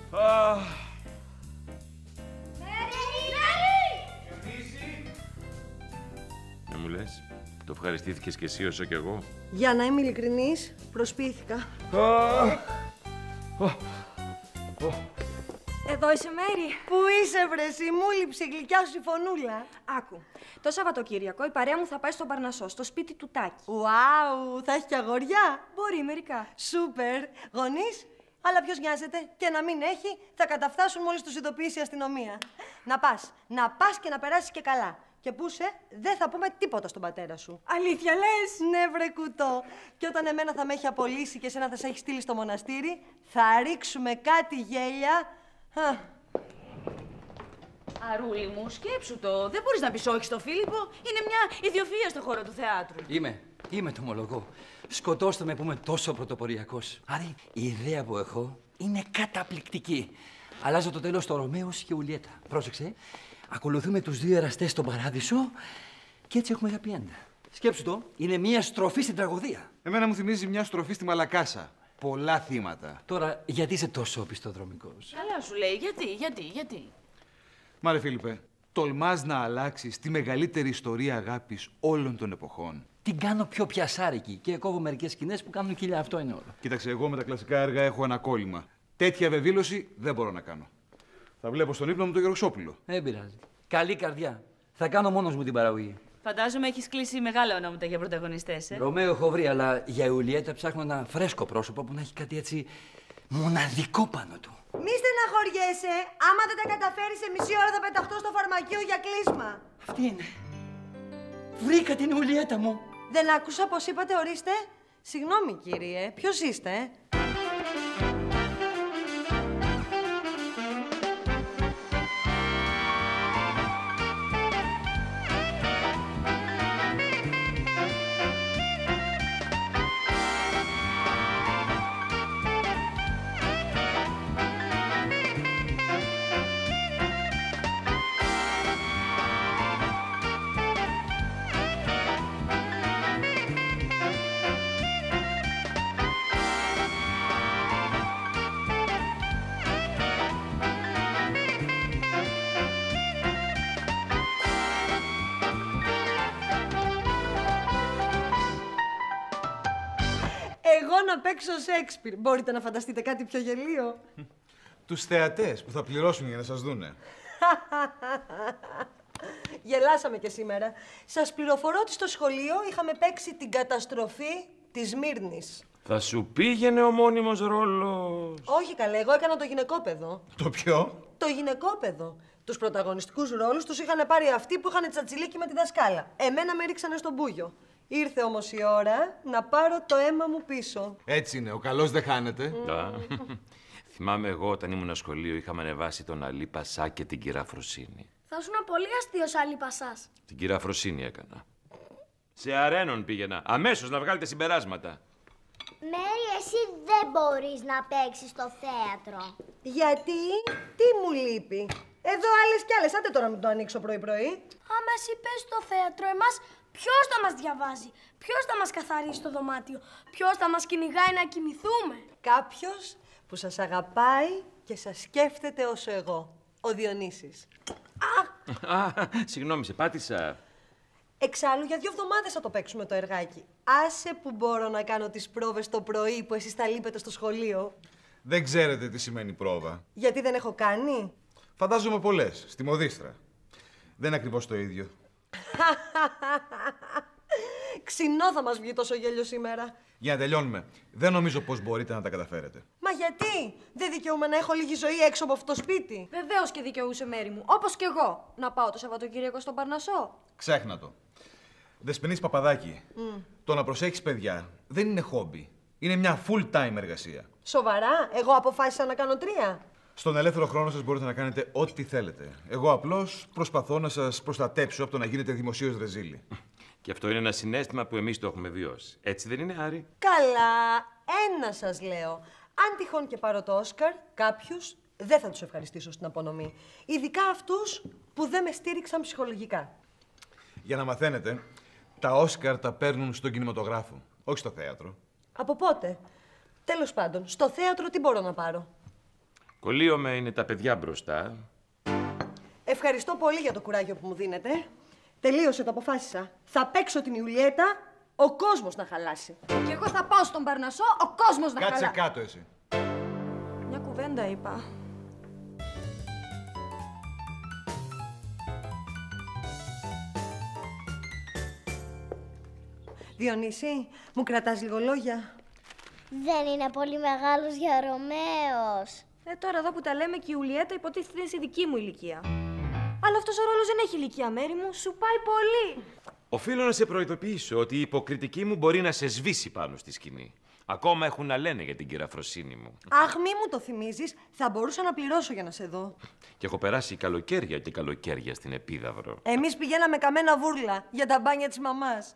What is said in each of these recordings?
Να μου λες, το ευχαριστήθηκες κι εσύ όσο κι εγώ? Για να είμαι ειλικρινής, προσποιήθηκα. Εδώ είσαι, Μέρη. Πού είσαι, βρεσί, μου λείψε η γλυκιά σου η φωνούλα. Άκου. Το Σαββατοκύριακο η παρέα μου θα πάει στον Παρνασσό, στο σπίτι του Τάκη. Ουάου, θα έχει κι αγόρια. Μπορεί, μερικά. Σούπερ. Γονείς, αλλά ποιος νοιάζεται. Και να μην έχει, θα καταφτάσουν μόλις τους ειδοποιήσει η αστυνομία. Να πας και να περάσεις και καλά. Και πού είσαι, δεν θα πούμε τίποτα στον πατέρα σου. Αλήθεια λες? Ναι, βρε κουτό. Και όταν εμένα θα με έχει απολύσει και εσένα θα σε έχει στείλει στο μοναστήρι, θα ρίξουμε κάτι γέλια. Αρούλη μου, σκέψου το. Δεν μπορείς να πεις όχι στο Φίλιππο. Είναι μια ιδιοφυΐα στο χώρο του θεάτρου. Είμαι το ομολογώ. Σκοτώστε με που είμαι τόσο πρωτοποριακός. Άρη, η ιδέα που έχω είναι καταπληκτική. Αλλάζω το τέλος στο Ρωμαίος και Ουλιέτα. Πρόσεξε. Ακολουθούμε τους δύο εραστές στον Παράδεισο και έτσι έχουμε happy end. Σκέψου το, είναι μια στροφή στην τραγωδία. Εμένα μου θυμίζει μια στροφή στη Μαλακάσα. Πολλά θύματα. Τώρα, γιατί είσαι τόσο πιστοδρομικός? Καλά σου λέει, γιατί. Μα ρε Φίλιππε, τολμάς να αλλάξεις τη μεγαλύτερη ιστορία αγάπης όλων των εποχών. Την κάνω πιο πιασάρικη και κόβω μερικές σκηνές που κάνουν κοιλιά. Αυτό είναι όλο. Κοίταξε, εγώ με τα κλασικά έργα έχω ένα κόλλημα. Τέτοια βεβήλωση δεν μπορώ να κάνω. Θα βλέπω στον ύπνο μου τον Γεροξόπουλο. Δεν πειράζει. Καλή καρδιά. Θα κάνω μόνος μου την παραγωγή. Φαντάζομαι έχεις κλείσει μεγάλα ονόματα για πρωταγωνιστές, Ρωμαίο έχω βρει, αλλά για Ιουλιέτα ψάχνω ένα φρέσκο πρόσωπο που να έχει κάτι έτσι μοναδικό πάνω του. Μη στεναχωριέσαι. Άμα δεν τα καταφέρεις, σε μισή ώρα θα πεταχτώ στο φαρμακείο για κλείσμα. Αυτή είναι. Βρήκα την Ιουλιέτα μου. Δεν άκουσα πως είπατε, ορίστε. Συγγνώμη, κύριε. Ποιος είστε? Εγώ να παίξω Σέξπιρ. Μπορείτε να φανταστείτε κάτι πιο γελίο? Τους θεατές που θα πληρώσουν για να σας δούνε. Γελάσαμε και σήμερα. Σας πληροφορώ ότι στο σχολείο είχαμε παίξει την καταστροφή της Σμύρνης. Θα σου πήγαινε ο μόνιμος ρόλος. Όχι καλέ, εγώ έκανα το γυναικόπαιδο. Το ποιο? Το γυναικόπαιδο. Τους πρωταγωνιστικούς ρόλους τους είχαν πάρει αυτοί που είχαν τσατσιλίκι με τη δασκάλα. Εμένα με ρίξανε στον μπούγιο. Ήρθε όμως η ώρα να πάρω το αίμα μου πίσω. Έτσι είναι, ο καλός δεν χάνεται. Θυμάμαι εγώ όταν ήμουν σχολείο είχαμε ανεβάσει τον Αλή Πασά και την κυρία Φροσίνη. Θα ήσουν πολύ αστείος Αλή Πασάς. Την κυρία Φροσίνη έκανα. Σε αρένων πήγαινα. Αμέσως να βγάλετε συμπεράσματα. Μέρη, εσύ δεν μπορείς να παίξεις στο θέατρο. Γιατί? Τι μου λείπει? Εδώ άλλες κι άλλες. Άντε τώρα μην το ανοίξω πρωί-πρωί. Άμα εσύ πες στο θέατρο, εμάς ποιος θα μας διαβάζει, ποιος θα μας καθαρίσει το δωμάτιο, ποιος θα μας κυνηγάει να κοιμηθούμε? Κάποιος που σας αγαπάει και σας σκέφτεται όσο εγώ. Ο Διονύσης. Συγγνώμη, σε πάτησα. Εξάλλου, για 2 εβδομάδες θα το παίξουμε το εργάκι. Άσε που μπορώ να κάνω τις πρόβες το πρωί που εσείς τα λείπετε στο σχολείο. Δεν ξέρετε τι σημαίνει πρόβα. Γιατί δεν έχω κάνει? Φαντάζομαι πολλές, στη Μοδίστρα. Δεν είναι ακριβώς το ίδιο. Ξινό θα μας βγει τόσο γέλιο σήμερα. Για να τελειώνουμε, δεν νομίζω πως μπορείτε να τα καταφέρετε. Μα γιατί? Δεν δικαιούμαι να έχω λίγη ζωή έξω από αυτό το σπίτι? Βεβαίως και δικαιούσε, Μέρη μου. Όπως και εγώ. Να πάω το Σαββατοκύριακο στον Παρνασσό. Ξέχνα το. Δεσποινής Παπαδάκη, το να προσέχεις παιδιά δεν είναι χόμπι. Είναι μια full-time εργασία. Σοβαρά? Εγώ αποφάσισα να κάνω 3. Στον ελεύθερο χρόνο σας μπορείτε να κάνετε ό,τι θέλετε. Εγώ απλώς προσπαθώ να σας προστατέψω από το να γίνετε δημοσίως ρεζίλοι. Και αυτό είναι ένα συναίσθημα που εμείς το έχουμε βιώσει. Έτσι δεν είναι, Άρη? Καλά, ένα σας λέω. Αν τυχόν και πάρω το Όσκαρ, κάποιους δεν θα τους ευχαριστήσω στην απονομή. Ειδικά αυτούς που δεν με στήριξαν ψυχολογικά. Για να μαθαίνετε, τα Όσκαρ τα παίρνουν στον κινηματογράφο, όχι στο θέατρο. Από πότε? Τέλος πάντων, στο θέατρο τι μπορώ να πάρω? Κολλείομαι είναι τα παιδιά μπροστά. Ευχαριστώ πολύ για το κουράγιο που μου δίνετε. Τελείωσε, το αποφάσισα. Θα παίξω την Ιουλιέτα, ο κόσμος να χαλάσει. Και εγώ θα πάω στον Παρνασσό, ο κόσμος να Κάτσε χαλάσει. κάτω εσύ. Μια κουβέντα είπα. Διονύση, μου κρατάς λίγο λόγια? Δεν είναι πολύ μεγάλος για Ρωμαίος. Τώρα εδώ που τα λέμε και η Ιουλιέτα υποτίθεται είναι σε δική μου ηλικία. Αλλά αυτός ο ρόλος δεν έχει ηλικία, Μέρη μου. Σου πάει πολύ. Οφείλω να σε προειδοποιήσω ότι η υποκριτική μου μπορεί να σε σβήσει πάνω στη σκηνή. Ακόμα έχουν να λένε για την κυραφροσύνη μου. Αχ, μη μου το θυμίζεις. Θα μπορούσα να πληρώσω για να σε δω. Και έχω περάσει καλοκαίρια και καλοκαίρια στην Επίδαυρο. Εμείς πηγαίναμε καμένα βούρλα για τα μπάνια της μαμάς.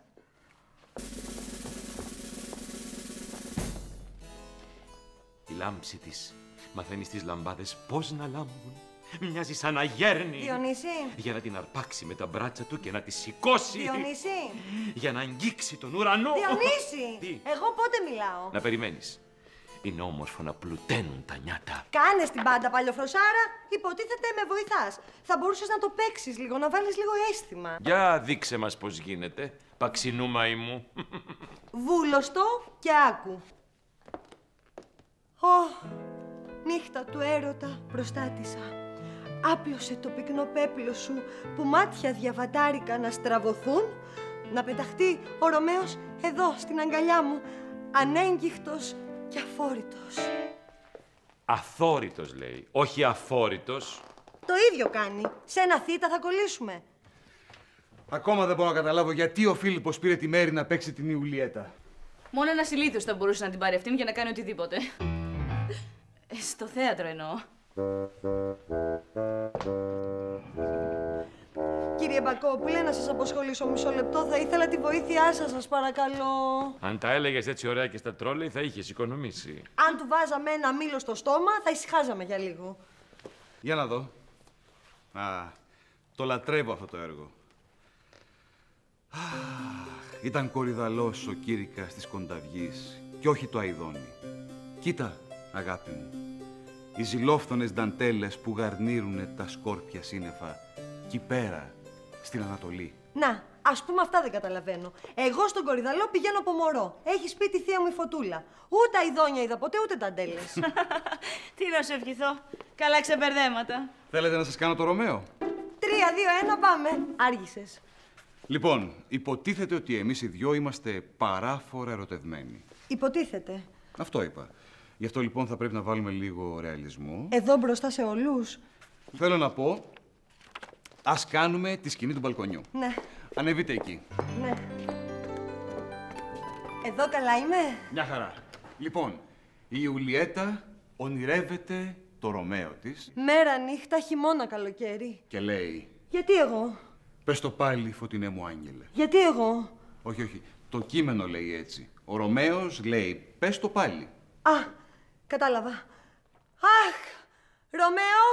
Η λάμψη της μαθαίνει στις λαμπάδες πώς να λάμπουν. Μοιάζει σαν να γέρνει. Διονύση. Για να την αρπάξει με τα μπράτσα του και να τη σηκώσει. Διονύση. Για να αγγίξει τον ουρανό. Διονύση. Τι? Εγώ πότε μιλάω? Να περιμένεις. Είναι όμορφο να πλουταίνουν τα νιάτα. Κάνες την πάντα, παλιοφροσάρα. Υποτίθεται με βοηθάς. Θα μπορούσες να το παίξεις λίγο, να βάλεις λίγο αίσθημα. Για δείξε μας πώς γίνεται. Παξινούμαη μου. Βούλωστο και άκου. Νύχτα του έρωτα προστάτησα. Άπλωσε το πυκνό πέπλο σου που μάτια διαβατάρικα να στραβωθούν, να πεταχτεί ο Ρωμαίος εδώ στην αγκαλιά μου, ανέγγιχτος και αφόρητος. Αθόρυτος λέει, όχι αφόρητος. Το ίδιο κάνει. Σε ένα θήτα θα κολλήσουμε. Ακόμα δεν μπορώ να καταλάβω γιατί ο Φίλιππος πήρε τη Μέρη να παίξει την Ιουλιέτα. Μόνο ένας ηλίθιος θα μπορούσε να την πάρει αυτήν για να κάνει οτιδήποτε. Στο θέατρο εννοώ. Κύριε Μπακόπουλε, να σας αποσχολήσω μισό λεπτό. Θα ήθελα τη βοήθειά σας παρακαλώ. Αν τα έλεγες έτσι ωραία και στα τρόλεϊ θα είχες οικονομήσει. Αν του βάζαμε ένα μήλο στο στόμα, θα ησυχάζαμε για λίγο. Για να δω. Το λατρεύω αυτό το έργο. Ήταν κορυδαλός ο Κήρυκας της Κονταυγής και όχι το αηδόνι. Κοίτα, αγάπη μου, οι ζηλόφθονες νταντέλες που γαρνίρουνε τα σκόρπια σύννεφα κι πέρα, στην Ανατολή. Να, ας πούμε αυτά δεν καταλαβαίνω. Εγώ στον Κορυδαλό πηγαίνω από μωρό. Έχει σπίτι τη θεία μου η Φωτούλα. Ούτε αηδόνια είδα ποτέ, ούτε νταντέλες. Τι να σου ευχηθώ. Καλά ξεμπερδέματα. Θέλετε να σας κάνω το Ρωμαίο? 3, 2, 1, πάμε. Άργησες. Λοιπόν, υποτίθεται ότι εμείς οι δυο είμαστε παράφορα ερωτευμένοι. Υποτίθεται. Αυτό είπα. Γι' αυτό λοιπόν θα πρέπει να βάλουμε λίγο ρεαλισμό. Εδώ μπροστά σε όλους. Θέλω να πω, ας κάνουμε τη σκηνή του μπαλκονιού. Ναι, Ανεβείτε εκεί. ναι. Εδώ καλά είμαι. Μια χαρά. Λοιπόν, η Ιουλιέτα ονειρεύεται το Ρωμαίο της Μέρα, νύχτα, χειμώνα, καλοκαίρι. και λέει Γιατί εγώ? «Πες το πάλι, φωτεινέ μου άγγελε». Γιατί εγώ? Όχι, όχι. Το κείμενο λέει έτσι. Ο Ρωμαίος λέει «Πες το πάλι». Α, κατάλαβα. Αχ, Ρωμαίο!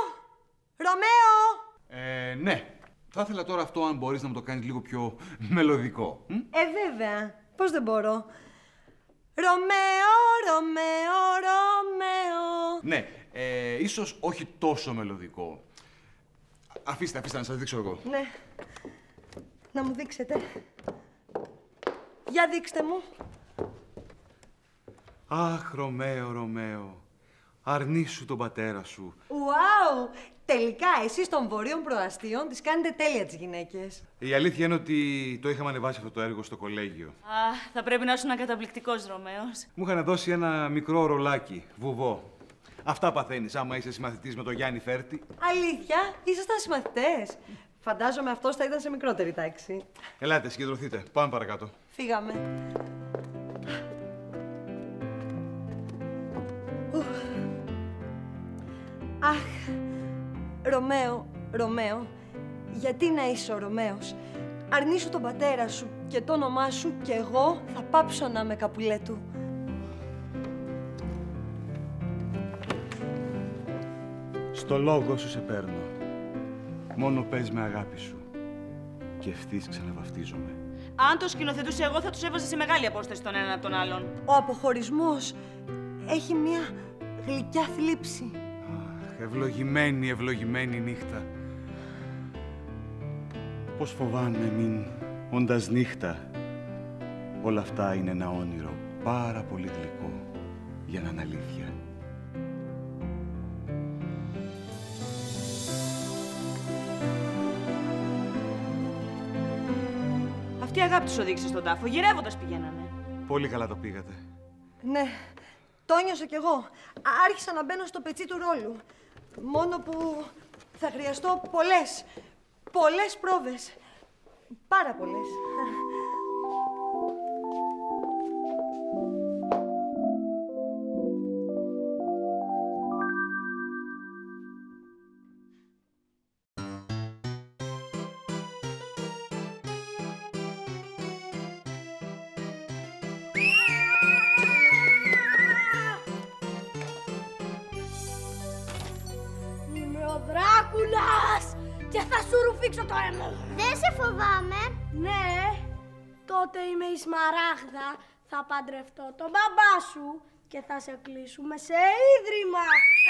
Ρωμαίο! Ναι. Θα ήθελα τώρα αυτό αν μπορείς να μου το κάνεις λίγο πιο μελωδικό. Βέβαια. Πώς δεν μπορώ. Ρωμαίο, Ρωμαίο, Ρωμαίο. Ναι, ίσως όχι τόσο μελωδικό. Αφήστε να σας δείξω εγώ. Ναι. Να μου δείξετε. Για δείξτε μου. Αχ, Ρωμαίο, Ρωμαίο, αρνήσου τον πατέρα σου. Ουάου! Τελικά, εσείς των βορείων προαστίων τις κάνετε τέλεια τις γυναίκες. Η αλήθεια είναι ότι το είχαμε ανεβάσει αυτό το έργο στο κολέγιο. Θα πρέπει να ήσουν ένα καταπληκτικός Ρωμαίος. Μου είχαν δώσει ένα μικρό ρολάκι, βουβό. Αυτά παθαίνεις άμα είσαι συμμαθητής με τον Γιάννη Φέρτη. Αλήθεια, ήσασταν συμμαθητές. Φαντάζομαι αυτός θα ήταν σε μικρότερη τάξη. Ελάτε, συγκεντρωθείτε. Πάμε παρακάτω. Φύγαμε. Αχ, Ρωμαίο, Ρωμαίο, γιατί να είσαι ο Ρωμαίος? Αρνήσου τον πατέρα σου και το όνομά σου και εγώ θα πάψω να είμαι καπουλέ του. Στο λόγο σου σε παίρνω. Μόνο πες με αγάπη σου. Και ευθύς ξαναβαφτίζομαι. Αν το σκηνοθετούσα εγώ, θα τους έβαζα σε μεγάλη απόσταση τον έναν από τον άλλον. Ο αποχωρισμός έχει μία γλυκιά θλίψη. ευλογημένη, ευλογημένη νύχτα. Πώς φοβάμαι μην, όντας νύχτα, όλα αυτά είναι ένα όνειρο πάρα πολύ γλυκό για να είναι αλήθεια. Αυτή η αγάπη τους οδήγησε στον τάφο, γυρεύοντας πηγαίνανε. Πολύ καλά το πήγατε. Ναι, το νιώσα κι εγώ. Άρχισα να μπαίνω στο πετσί του ρόλου. Μόνο που θα χρειαστώ πολλές πρόβες. Πάρα πολλές. Είμαι ο Δράκουλας και θα σου ρουφήξω το αίμα. Δεν σε φοβάμαι. Ναι, τότε είμαι η Σμαράγδα. Θα παντρευτώ τον μπαμπά σου και θα σε κλείσουμε σε ίδρυμα.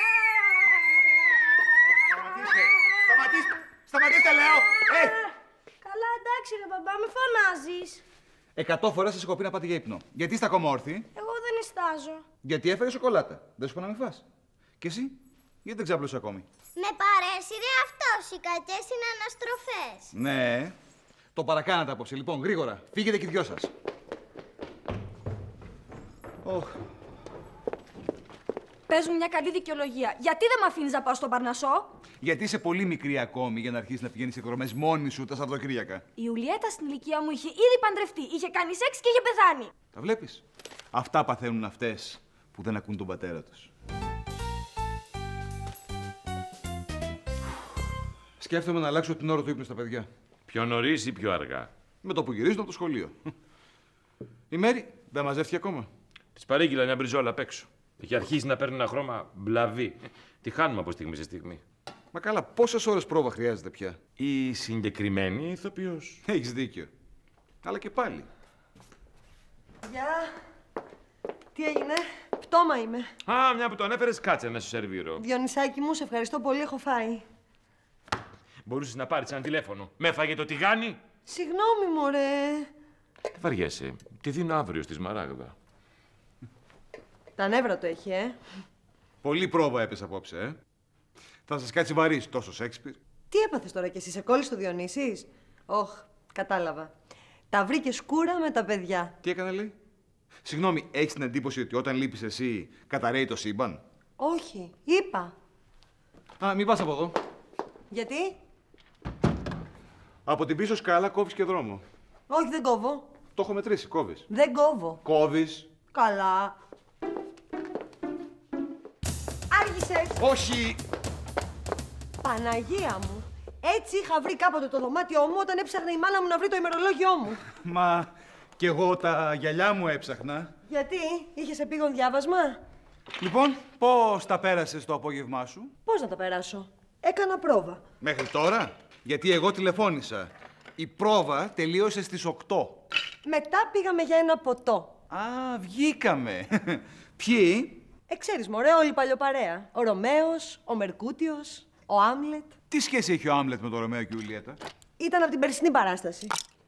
Σταματήστε, λέω! Καλά, εντάξει ρε μπαμπά, με φωνάζεις. 100 φορές σας έχω πει να πάτε για ύπνο. Γιατί είστε ακόμα όρθιοι? Εγώ δεν ιστάζω. Γιατί έφερε σοκολάτα. Δεν σου είπα να μην φας. Και εσύ, γιατί δεν ξάπλωσες ακόμη? Με παρέσυρε αυτός, οι κακές είναι αναστροφές. Ναι, το παρακάνατε απόψε. Λοιπόν, γρήγορα, φύγετε και οι δυο σας. Πες μου μια καλή δικαιολογία. Γιατί δεν με αφήνεις να πάω στον Παρνασσό? Γιατί είσαι πολύ μικρή ακόμη για να αρχίσεις να πηγαίνεις εκδρομές μόνη σου τα Σαββατοκύριακα. Η Ιουλιέτα στην ηλικία μου είχε ήδη παντρευτεί, είχε κάνει σεξ και είχε πεθάνει. Τα βλέπεις. Αυτά παθαίνουν αυτές που δεν ακούν τον πατέρα τους. Σκέφτομαι να αλλάξω την ώρα του ύπνου στα παιδιά. Πιο νωρίς ή πιο αργά? Με το που γυρίζουν από το σχολείο. Η Μέρη δεν μαζεύτηκε ακόμα. Της παρήγγειλα μια μπριζόλα απ' έξω. Έχει αρχίσει να παίρνει ένα χρώμα μπλαβί. Τη χάνουμε από στιγμή σε στιγμή. Μα καλά, πόσες ώρες πρόβα χρειάζεται πια? Η συγκεκριμένη ηθοποιός. Έχεις δίκιο. Αλλά και πάλι. Γεια. Τι έγινε? Πτώμα είμαι. Α, μια που το ανέφερες, κάτσε να σου σερβίρω. Διονυσάκη μου, σε ευχαριστώ πολύ, έχω φάει. Μπορούσες να πάρεις ένα τηλέφωνο. Με έφαγε το τηγάνι. Συγγνώμη, μωρέ. Τι βαριέσαι. Τη δίνω αύριο στη Σμαράγδα. Τα νεύρα το έχει, Πολύ πρόβα έπεσε απόψε, Θα σας κάτσει βαρύς τόσο Σέξπιρ. Τι έπαθες τώρα κι εσύ, σε κόλλησε το Διονύσης? Όχ, κατάλαβα. Τα βρήκε σκούρα με τα παιδιά. Τι έκανε, λέει? Συγγνώμη, έχεις την εντύπωση ότι όταν λείπεις εσύ καταραίει το σύμπαν? Όχι, είπα. Α, μην πας από εδώ. Γιατί? Από την πίσω σκάλα κόβεις και δρόμο. Όχι, δεν κόβω. Το έχω μετρήσει, κόβεις. Δεν κόβω. Κόβεις. Καλά. Άργησες. Όχι! Παναγία μου. Έτσι είχα βρει κάποτε το δωμάτιό μου όταν έψαχνα η μάνα μου να βρει το ημερολόγιό μου. Μα κι εγώ τα γυαλιά μου έψαχνα. Γιατί, είχες επίγον διάβασμα? Λοιπόν, πώς τα πέρασες το απόγευμά σου? Πώς να τα περάσω? Έκανα πρόβα. Μέχρι τώρα? Γιατί εγώ τηλεφώνησα. Η πρόβα τελείωσε στις 8. Μετά πήγαμε για ένα ποτό. Α, βγήκαμε. Ποιοι? Ξέρεις, μωρέ, όλη παλιοπαρέα. Ο Ρωμαίος, ο Μερκούτιος, ο Άμλετ. Τι σχέση έχει ο Άμλετ με τον Ρωμαίο και η Ιουλιέτα? Ήταν από την περσινή παράσταση.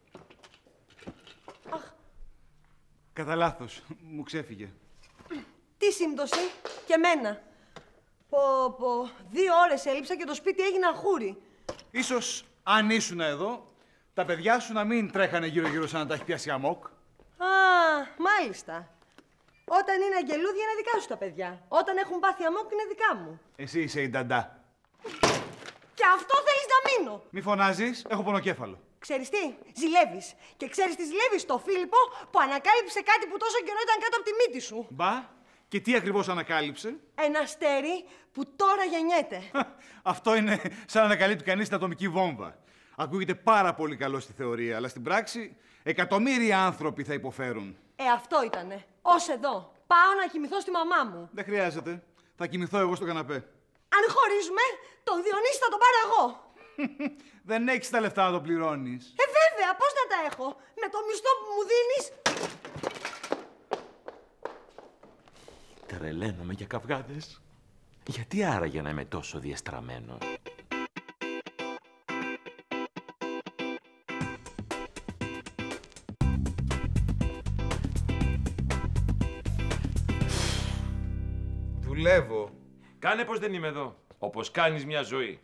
Κατά λάθος, μου ξέφυγε. Τι σύμπτωση, και μένα. Πω, 2 ώρες έλειψα και το σπίτι έγινε αχούρι. Ίσως, αν ήσουν εδώ, τα παιδιά σου να μην τρέχανε γύρω-γύρω σαν να τα έχει πιάσει αμόκ. Α, μάλιστα. Όταν είναι αγγελούδια είναι δικά σου τα παιδιά. Όταν έχουν πάθει αμόκ είναι δικά μου. Εσύ είσαι η νταντά. Και αυτό θέλεις να μείνω. Μη φωνάζεις, έχω πονοκέφαλο. Ξέρεις τι, ζηλεύεις. Και ξέρεις τι ζηλεύεις, στο Φίλιππο που ανακάλυψε κάτι που τόσο καιρό ήταν κάτω από τη μύτη σου. Μπα, και τι ακριβώς ανακάλυψε? Ένα αστέρι που τώρα γεννιέται. Αυτό είναι σαν να ανακαλύπτει κανείς την ατομική βόμβα. Ακούγεται πάρα πολύ καλό στη θεωρία, αλλά στην πράξη εκατομμύρια άνθρωποι θα υποφέρουν. Αυτό ήτανε. Ως εδώ. Πάω να κοιμηθώ στη μαμά μου. Δεν χρειάζεται. Θα κοιμηθώ εγώ στο καναπέ. Αν χωρίζουμε, τον Διονύση θα τον πάρω εγώ. Δεν έχεις τα λεφτά να το πληρώνεις. Βέβαια, πώς να τα έχω. Με το μισθό που μου δίνεις. Τρελαίνομαι για καυγάδες. Γιατί άραγε να είμαι τόσο διαστραμμένος? Δουλεύω. Κάνε πως δεν είμαι εδώ. Όπως κάνεις μια ζωή.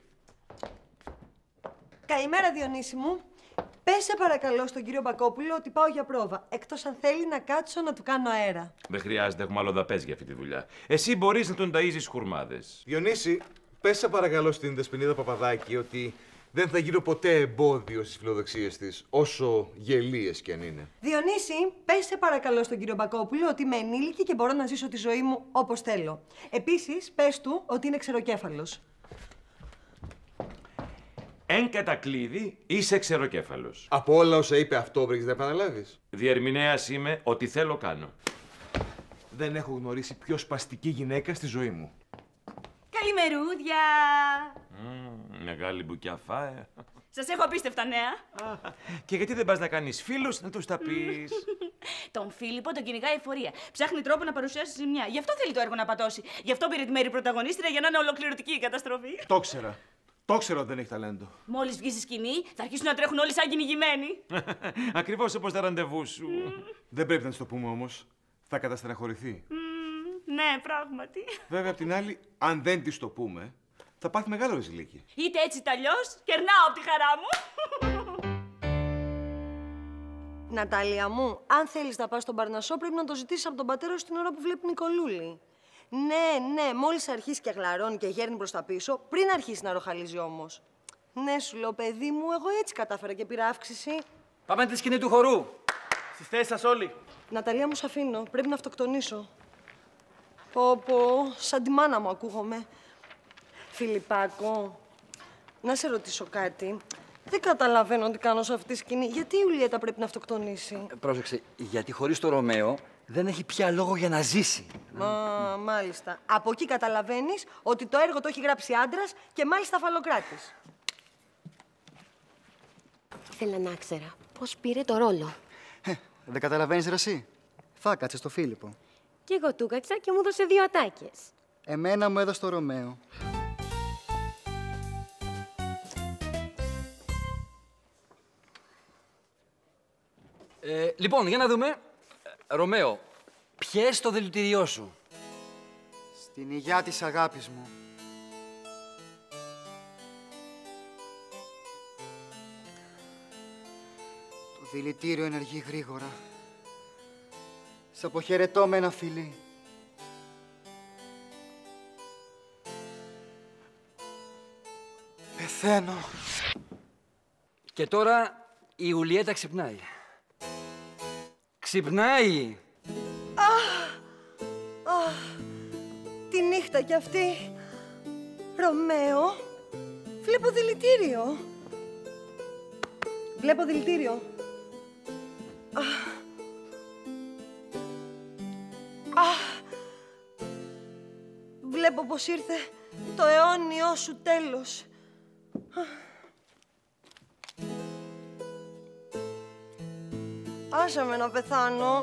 Καλημέρα, Διονύση μου. Πες σε παρακαλώ στον κύριο Μπακόπουλο ότι πάω για πρόβα. Εκτός αν θέλει να κάτσω να του κάνω αέρα. Δεν χρειάζεται, έχουμε αλλοδαπές για αυτή τη δουλειά. Εσύ μπορείς να τον ταΐζεις χουρμάδες. Διονύση, πες σε παρακαλώ στην Δεσποινίδα Παπαδάκη ότι δεν θα γίνω ποτέ εμπόδιο στις φιλοδοξίες της, όσο γελίες κι αν είναι. Διονύση, πες σε παρακαλώ στον κύριο Μπακόπουλο ότι είμαι ενήλικη και μπορώ να ζήσω τη ζωή μου όπως θέλω. Επίσης, πες του ότι είναι ξεροκέφαλος. Εν κατακλείδη, είσαι ξεροκέφαλος. Από όλα όσα είπε αυτό, βρήκες να επαναλάβεις. Διερμηνέας είμαι, ό,τι θέλω κάνω. Δεν έχω γνωρίσει πιο σπαστική γυναίκα στη ζωή μου. Καλημερούδια! Μεγάλη μπουκιαφάε. Σας έχω απίστευτα νέα. Και γιατί δεν πας να κάνεις φίλους, να τους τα πεις? Τον Φίλιππο τον κυνηγάει η εφορία. Ψάχνει τρόπο να παρουσιάσει ζημιά. Γι' αυτό θέλει το έργο να πατώσει. Γι' αυτό πήρε τη μέρη πρωταγωνίστρια για να είναι ολοκληρωτική η καταστροφή. Το ήξερα. Το ήξερα ότι δεν έχει ταλέντο. Μόλις βγει στη σκηνή, θα αρχίσουν να τρέχουν όλοι σαν κυνηγημένοι. Ακριβώς όπως τα ραντεβού σου. Δεν πρέπει να της το πούμε όμως. Θα καταστεναχωρηθεί. Ναι, πράγματι. Βέβαια, απ' την άλλη, αν δεν της το πούμε, θα πάθει μεγάλο ρεζιλίκι. Είτε έτσι είτε αλλιώς, κερνάω από τη χαρά μου. Νατάλια μου, αν θέλεις να πας στον Παρνασσό, πρέπει να το ζητήσεις από τον πατέρα σου την ώρα που βλέπει Νικολούλη. Ναι, μόλις αρχίσει και γλαρώνει και γέρνει προς τα πίσω, πριν αρχίσει να ροχαλίζει όμως. Ναι, σου λέω, παιδί μου, εγώ έτσι κατάφερα και πήρα αύξηση. Πάμε τη σκηνή του χορού. Στις θέσεις σας όλοι. Ναταλία, μου σ' αφήνω. Πρέπει να αυτοκτονήσω. Πω, σαν τη μάνα μου ακούγομαι. Φιλιππάκο, να σε ρωτήσω κάτι. Δεν καταλαβαίνω τι κάνω σε αυτή τη σκηνή. Γιατί η Ιουλιέτα πρέπει να αυτοκτονήσει? Πρόσεξε, γιατί χωρίς το Ρωμαίο δεν έχει πια λόγο για να ζήσει. Μάλιστα. Από εκεί καταλαβαίνεις ότι το έργο το έχει γράψει άντρας και μάλιστα αφαλοκράτης. Ήθελα να ξέρα πώς πήρε το ρόλο. Δεν καταλαβαίνεις ρε εσύ. Θα κάτσε στο Φίλιππο. Κι εγώ του κάτσα και μου έδωσε 2 ατάκες. Εμένα μου έδωσε το Ρωμαίο. Λοιπόν, για να δούμε. Ρωμαίο, πιες το δηλητηριό σου. Στην υγειά της αγάπης μου. Το δηλητήριο ενεργεί γρήγορα. Σ' αποχαιρετώ με ένα φιλί. Πεθαίνω. Και τώρα η Ιουλιέτα ξυπνάει. Ξυπνάει! Τη νύχτα κι αυτή. Ρωμαίο, βλέπω δηλητήριο. Βλέπω δηλητήριο. Βλέπω πως ήρθε το αιώνιό σου τέλος. Άσε με να πεθάνω.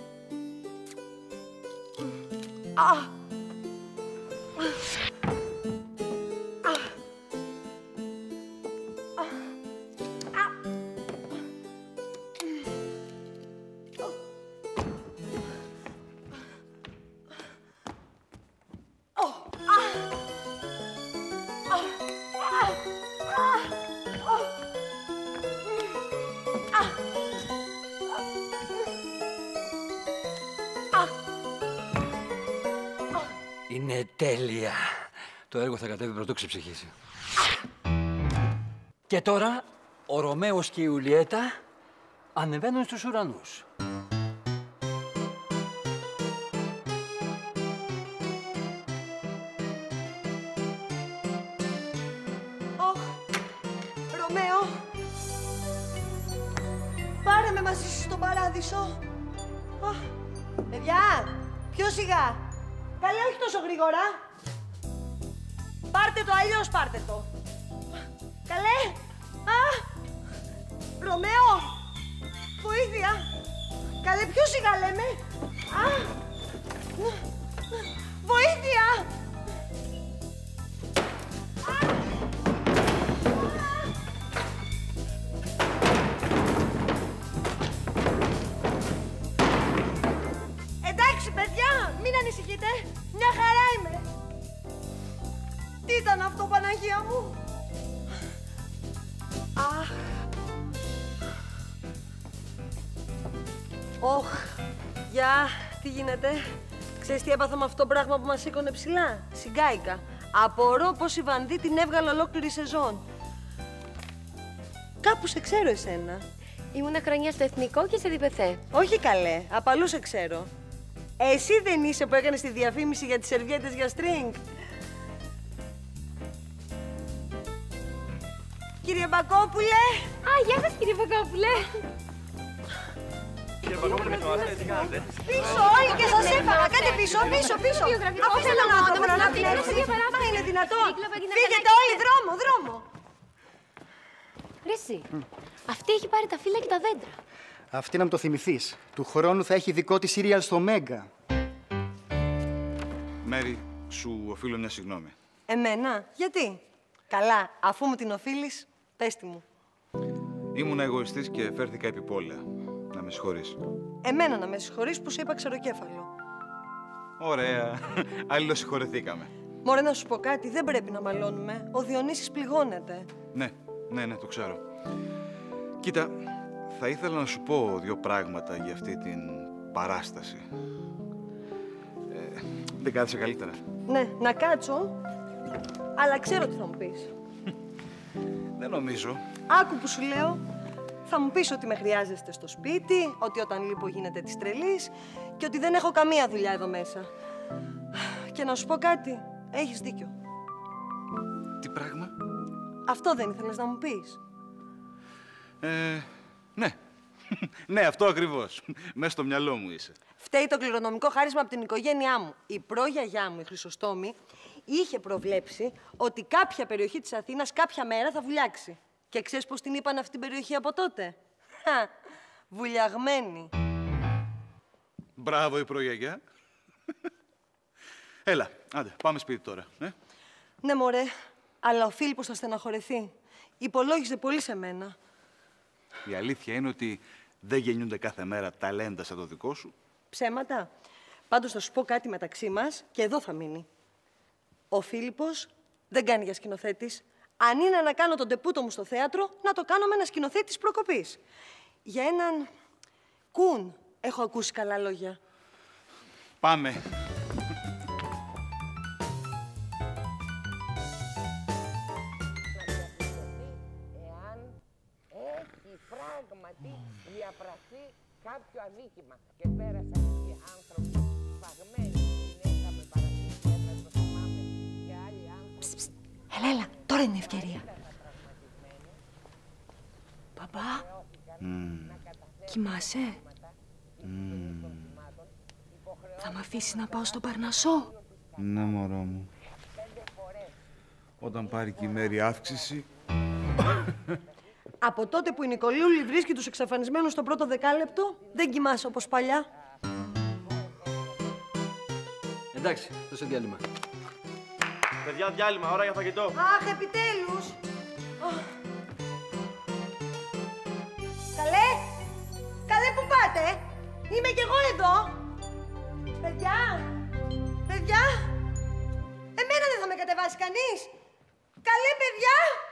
Είναι τέλεια. Το έργο θα κατέβει πρωτού ξεψυχήσει. Και τώρα, ο Ρωμαίος και η Ιουλιέτα ανεβαίνουν στους ουρανούς. Ρωμαίο, πάρε με μαζί σου στον παράδεισο. Παιδιά, πιο σιγά. Καλέ, όχι τόσο γρήγορα. Πάρτε το, αλλιώς πάρτε το. Καλέ. Ρωμαίο, βοήθεια. Καλέ, πιο σιγά λέμε. Βοήθεια. Τι ήταν αυτό, Παναγία μου? Αχ. Όχ. Γεια, τι γίνεται? Ξέρεις τι έπαθα με αυτό το πράγμα που μας σήκωνε ψηλά? Συγκάικα. Απορώ πως η Βανδύ την έβγαλε ολόκληρη σεζόν. Κάπου σε ξέρω εσένα. Ήμουνα χρονιά στο Εθνικό και σε διπεθέ. Όχι καλέ, απ' αλλού σε ξέρω. Εσύ δεν είσαι που έκανες τη διαφήμιση για τις σερβιέτες για στρινγκ? Κύριε Μπακόπουλε! Α, γεια σας κύριε Μπακόπουλε! Κύριε Μπακόπουλε, τι κάνετε? Πίσω όλοι και σας έφαγα! Κάντε πίσω, πίσω, πίσω! Αφήστε τον άνθρωπο να αναπνεύσει! Μα είναι δυνατόν! Φύγετε όλοι, δρόμο! Ρε εσύ, αυτή έχει πάρει τα φύλλα και τα δέντρα. Αυτή να μου το θυμηθείς. Του χρόνου θα έχει δικό της σύριαλ στο Μέγκα. Μέρι, σου οφείλω μια συγγνώμη. Εμένα, γιατί? Καλά, αφού μου την οφείλεις, πες τη μου. Ήμουν εγωιστής και φέρθηκα επιπόλαια. Να με συγχωρείς. Εμένα να με συγχωρείς που σου είπα ξεροκέφαλο. Ωραία. Αλληλοσυγχωρεθήκαμε. Μωρέ, να σου πω κάτι, δεν πρέπει να μαλώνουμε. Ο Διονύσης πληγώνεται. Ναι, το ξέρω. Κοίτα, θα ήθελα να σου πω 2 πράγματα για αυτή την παράσταση. Δεν κάθεσαι καλύτερα? Ναι, να κάτσω, αλλά ξέρω τι θα μου πεις. Δεν νομίζω. Άκου που σου λέω. Θα μου πεις ότι με χρειάζεστε στο σπίτι, ότι όταν λείπω γίνεται της τρελής και ότι δεν έχω καμία δουλειά εδώ μέσα. Και να σου πω κάτι, έχεις δίκιο. Τι πράγμα? Αυτό δεν ήθελες να μου πεις? Ναι. Ναι, αυτό ακριβώς. Μέσα στο μυαλό μου είσαι. Φταίει το κληρονομικό χάρισμα από την οικογένειά μου. Η προγιαγιά μου, η Χρυσοστόμη, είχε προβλέψει ότι κάποια περιοχή της Αθήνας κάποια μέρα θα βουλιάξει. Και ξέρεις πώς την είπαν αυτή την περιοχή από τότε? Βουλιαγμένη. Μπράβο η προγιαγιά. Έλα, άντε, πάμε σπίτι τώρα. Ναι, μωρέ, αλλά ο Φίλιππος θα στεναχωρεθεί. Υπολόγιζε πολύ σε μένα. Η αλήθεια είναι ότι δεν γεννιούνται κάθε μέρα ταλέντα σαν το δικό σου. Ψέματα. Πάντως θα σου πω κάτι μεταξύ μας και εδώ θα μείνει. Ο Φίλιππος δεν κάνει για σκηνοθέτης. Αν είναι να κάνω τον τεπούτο μου στο θέατρο, να το κάνω με ένα σκηνοθέτη της προκοπής. Για έναν Κουν έχω ακούσει καλά λόγια. Πάμε. Πράγματι διαπραχθεί κάποιο αδίκημα και πέρασαν οι άνθρωποι σφαγμένοι. Είχαμε παρασύσει, το θυμάμαι, και άλλοι άνθρωποι. Έλα, τώρα είναι η ευκαιρία. Παπά, κοιμάσαι? Θα μ' αφήσεις να πάω στο Παρνασσό? Ναι, μωρό μου. Όταν πάρει και η Μέρη αύξηση... Από τότε που η Νικολούλη βρίσκει τους εξαφανισμένους στο πρώτο δεκάλεπτο, δεν κοιμάσαι όπως παλιά. Εντάξει, δώσε διάλειμμα. Παιδιά, διάλειμμα, ώρα για φαγητό. Αχ, επιτέλους! Καλέ, πού πάτε? Είμαι κι εγώ εδώ. Παιδιά, εμένα δεν θα με κατεβάσει κανείς. Καλέ, παιδιά!